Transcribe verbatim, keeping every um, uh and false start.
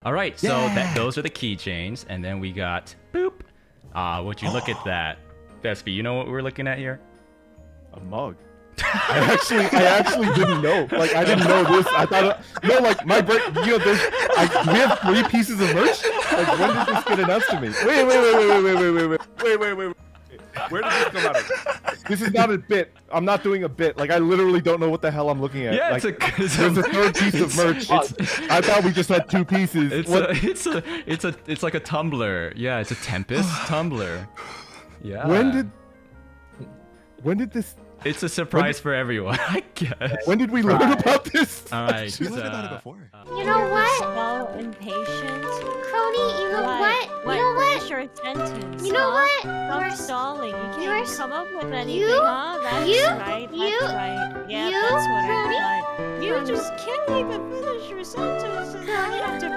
All right, so Yeah. that those are the keychains, and then we got boop. Ah, uh, would you look at that, Vesper? You know what we're looking at here? A mug. I actually, I actually didn't know. Like, I didn't know this. I thought, it, no, like my brain. You know, there's. I, we have three pieces of merch. Like, when did this get announced to me? Wait, wait, wait, wait, wait, wait, wait, wait, wait, wait, wait, wait. Where did this come out of? This is not a bit. I'm not doing a bit. Like, I literally don't know what the hell I'm looking at. Yeah, like, it's a. It's there's a, a third piece of merch. I thought we just had two pieces. It's what? a. It's a. It's a. It's like a tumbler. Yeah, it's a Tempest tumbler. Yeah. When did? When did this? It's a surprise for everyone, I guess. When did we learn Right. about this? All right. We looked at uh, it before. You know what? So impatient. Cronii, you know what? What? You know what? Finish your sentence. You know huh? what? Stop You're stalling. You can't you're even come up with anything, you- huh? That's you- right. That's you- right. Yeah, you, that's what Cronii, I thought. You just can't even finish your sentence, and then you have to